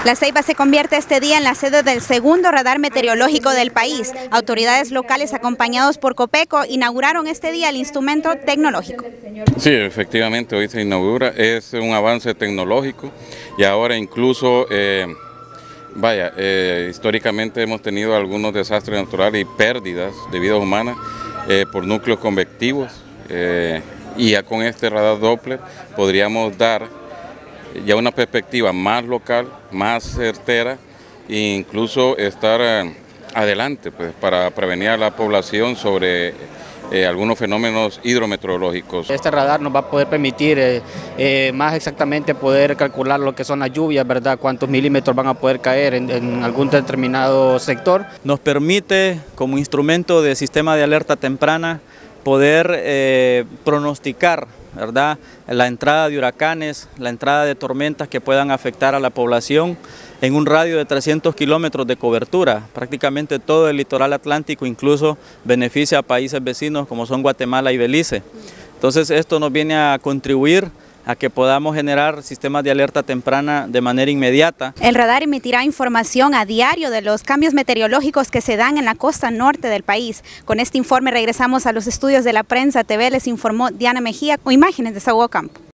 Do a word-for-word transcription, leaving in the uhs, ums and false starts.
La Ceiba se convierte este día en la sede del segundo radar meteorológico del país. Autoridades locales acompañados por Copeco inauguraron este día el instrumento tecnológico. Sí, efectivamente hoy se inaugura, es un avance tecnológico y ahora incluso, eh, vaya, eh, históricamente hemos tenido algunos desastres naturales y pérdidas de vidas humanas eh, por núcleos convectivos eh, y ya con este radar Doppler podríamos dar ya una perspectiva más local, más certera e incluso estar eh, adelante pues, para prevenir a la población sobre eh, algunos fenómenos hidrometeorológicos. Este radar nos va a poder permitir eh, eh, más exactamente poder calcular lo que son las lluvias, ¿verdad? Cuántos milímetros van a poder caer en, en algún determinado sector. Nos permite como instrumento de sistema de alerta temprana poder eh, pronosticar, ¿verdad?, la entrada de huracanes, la entrada de tormentas que puedan afectar a la población en un radio de trescientos kilómetros de cobertura. Prácticamente todo el litoral atlántico incluso beneficia a países vecinos como son Guatemala y Belice. Entonces esto nos viene a contribuir a que podamos generar sistemas de alerta temprana de manera inmediata. El radar emitirá información a diario de los cambios meteorológicos que se dan en la costa norte del país. Con este informe regresamos a los estudios de La Prensa T V, les informó Diana Mejía con imágenes de Sahuo Campo.